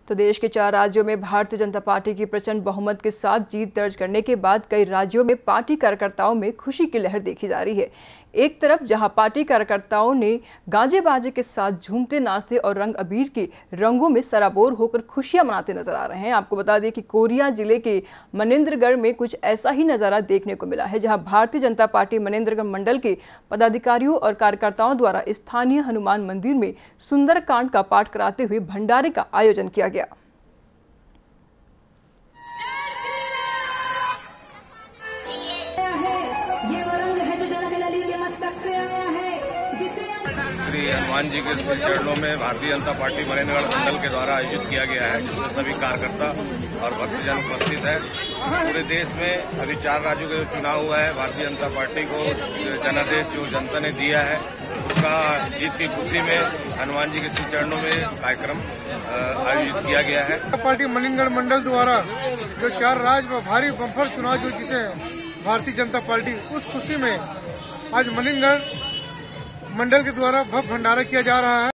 तो देश के 4 राज्यों में भारतीय जनता पार्टी की प्रचंड बहुमत के साथ जीत दर्ज करने के बाद कई राज्यों में पार्टी कार्यकर्ताओं में खुशी की लहर देखी जा रही है। एक तरफ जहां पार्टी कार्यकर्ताओं ने गाजे बाजे के साथ झूमते नाचते और रंग अबीर के रंगों में सराबोर होकर खुशियां मनाते नजर आ रहे हैं। आपको बता दें कि कोरिया जिले के मनेंद्रगढ़ में कुछ ऐसा ही नजारा देखने को मिला है, जहां भारतीय जनता पार्टी मनेंद्रगढ़ मंडल के पदाधिकारियों और कार्यकर्ताओं द्वारा स्थानीय हनुमान मंदिर में सुंदरकांड का पाठ कराते हुए भंडारे का आयोजन किया गया। श्री हनुमान जी के चरणों में भारतीय जनता पार्टी मनेंद्रगढ़ मंडल के द्वारा आयोजित किया गया है, जिसमें सभी कार्यकर्ता और भक्तजन उपस्थित है। पूरे देश में अभी 4 राज्यों का जो चुनाव हुआ है, भारतीय जनता पार्टी को जनादेश जो जनता ने दिया है, उसका जीत की खुशी में हनुमान जी के श्री चरणों में कार्यक्रम आयोजित किया गया है। पार्टी मनेंद्रगढ़ मंडल द्वारा जो 4 राज्य में भारी बम्पर चुनाव जो जीते हैं भारतीय जनता पार्टी, उस खुशी में आज मनेंद्रगढ़ मंडल के द्वारा भव्य भंडारा किया जा रहा है।